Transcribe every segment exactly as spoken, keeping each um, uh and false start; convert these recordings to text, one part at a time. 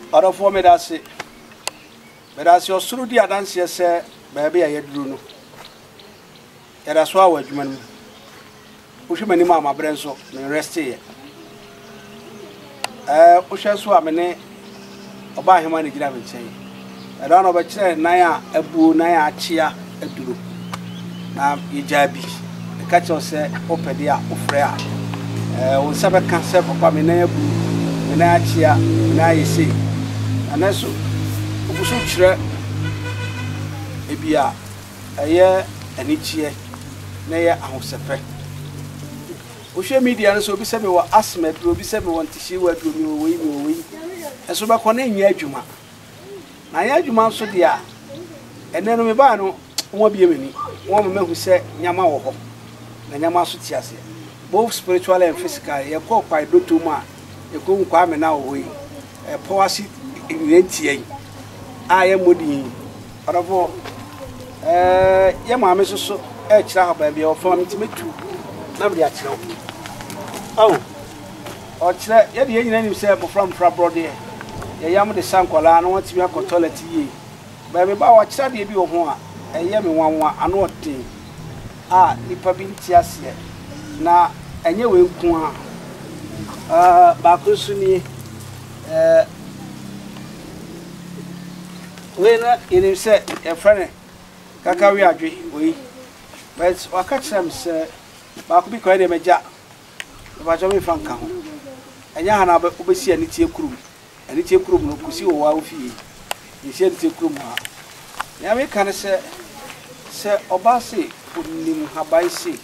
Other for me that's it. But as your through the dance, yes, sir, baby, I do know. That's why we're human. Push many mamma brenzo, and rest here. Uh, Ushaswa mene, or buy him money, I say. I don't know about Naya, a boo, Naya, chia, a dulu. Now, you jabby. The catcher said, open the app of rare. Uh, when seven cancer for Pamina boo, Naya chia, Naya see. And that's so, maybe a year and each year, nay, I was a pet. Social media so be said, we were asthma, will be seven want to see what you will win. And so back on any Yajuma. Now, Yajuma so dear, and then we buy no won't be any one man who said Yamaho, and Yamasutias. Both spiritual and physical, you call by Dutuma, you go come now away. A policy in the I am woody. But of all, eh, Yamma is so a child baby or for me to meet you. Nobody at you. Oh, or yet the Indian himself from Frabrodie. The Yam de San Colano wants me a toilet ye. Baby, Bow, study you one, a yammy one, and what thing. Ah, Nippa bin Tiasia. Now, and you will come. Ah, Bacusuni, eh. When in himself, a friend, Kakari agree, we. But what catch them, sir, but be quite a major. But I'm from Cam. And Yana Obesi and it's your crew, and it's your crew, no pussy or wild fee. He said it's your crew. Yami can say, Sir Obasi, put him Habai.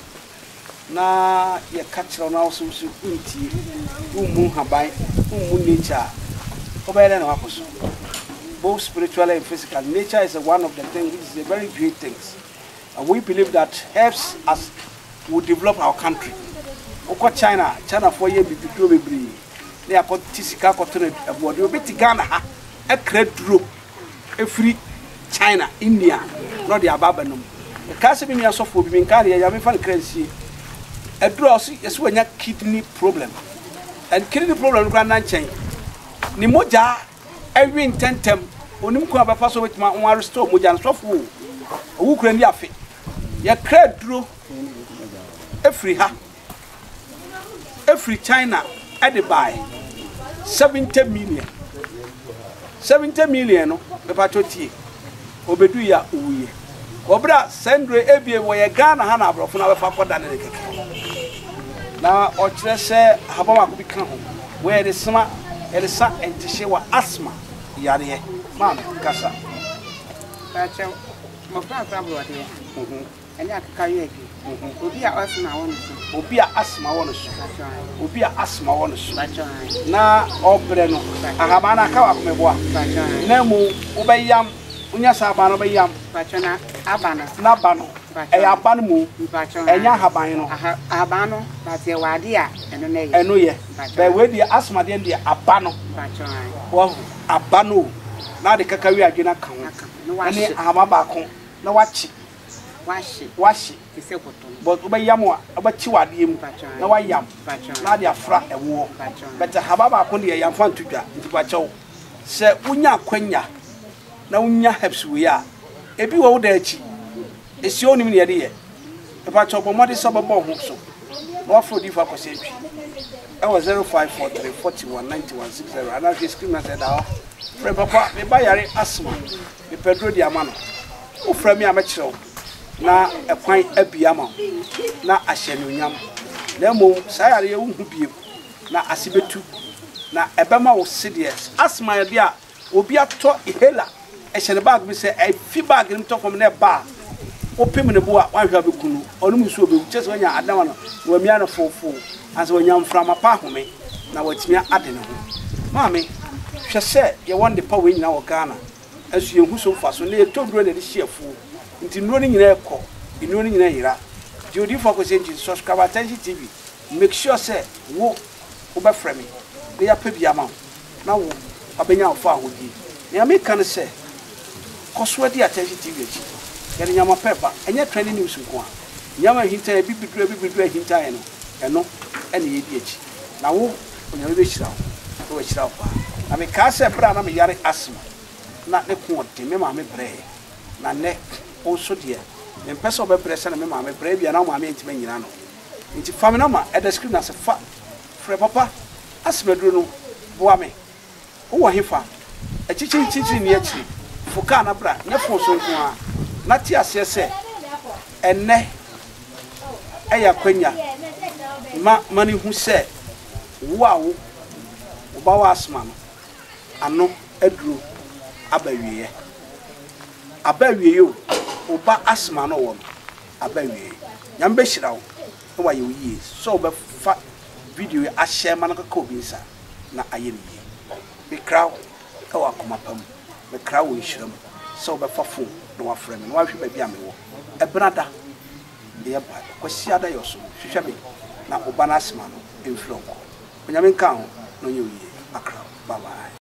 Na ye catch on our social unity, whom moon Habai, whom moon nature, Obey and Waposo. Both spiritual and physical. Nature is one of the things which is a very great things. And we believe that helps us to develop our country. Oko China, China for years be do be bri. They are called Tisika cotton aboard. You bet Ghana a credit group, a free China, India, not the Ababanum. The Casimir so for being carried, I am fan crazy. A draw is when you kidney problem. And kidney problem grand chain. Nimoja every intentem. Onim ko abafa so wetima on restore moja nsofo owu kura ndi afi ye kra duro every ha every China at the buy seventy million seventy million no be patoti obedu ya uye obra sendre ebie wo ye Ghana ha na abrofo na befa koda ne keke na o kire se habama ko bi kan ho we de sma e de sa entishe wa asthma yare man kasa acha mo fa fa bro de mhm ene akaka ye gi obi a asma won so obi a asma won so obi a asma won so na obre no ahama na ka wa komeboa na mu ubeyam unya saba no beyam na abano na bano e ya ban mu enya haban no haban no ba tie wade a eno na ye eno ye ba we di asma de de abano wo abano na de kakawi adwena kan ne ahama ba ko na wachi washi washi ise koto but ubeyam a abachi wade mu na wayam na de afra ewo but haba ba ko de yam fa ntudwa ntiba chew se unya kwanya na unya helps we a ebi wo da achi esi onim ne yede ye e pa chew bomode so babo ho so no afro di fa kwase twi e was zero five four three four one nine one six zero and I screen na said ah frɛ papa me ba yare asma me pedro di amano wo frɛ me a me kyerɛw na ekwan abiama na ahye no nyam na mo sa yare ye wo hu biem na asibetu na ebema wo sede asma ya bia obi ato ihela ehye ne bag bi se e fi bag nim to fom na ba wo pem ne bo a wan hwa bekunu onum so obewu chese wanya adama no wa mia no fofo anse wanya mframa pa home na watimia ade ne ho maame hwe se ye won de pa we nyina wo Ghana asu ye hu so fa so na ye toduro na de hyefu nti nuro ni nyina ekọ nuro ni nyina yira jodi for ko senji subscribe attention T V make sure say wo wo be frame me de ya pa bia ma na wo abenya wo fa ahodi na me kan say koso di attention T V echi ya nyama pepa enye trending news nko a nyama hinta bibidura bibidura hinta eno eno ene ye di echi na wo onyame be hira wo wo hira wo na me ka se bra na me yare asma na ne ko de me ma me bre na ne onso de me pese obebre se na me ma me bre bia na ma me ntime nyina no nti fam na ma e da screen na se fa frɛ papa asma duro no boa me wo hefa e chichi chichi ni achi fuka na bra nya fo so nko a na ti ase se enne eya kwanya ma mani hu se wo a wo ba wa asma no ano aduro abawiye abawiye o oba asma no wo abawiye nyam be hira wo e wa ye yi so be fa video a share man ka obi nsa na aye ni be kraw e wa koma pam be kraw wo hira mu so be fa phone no wa frame no wa hwe ba bia me wo e brada de ba ko siada yo so hwehwe me na oba na asma no enflo ko nyame nka ho no ye yi akra bye bye.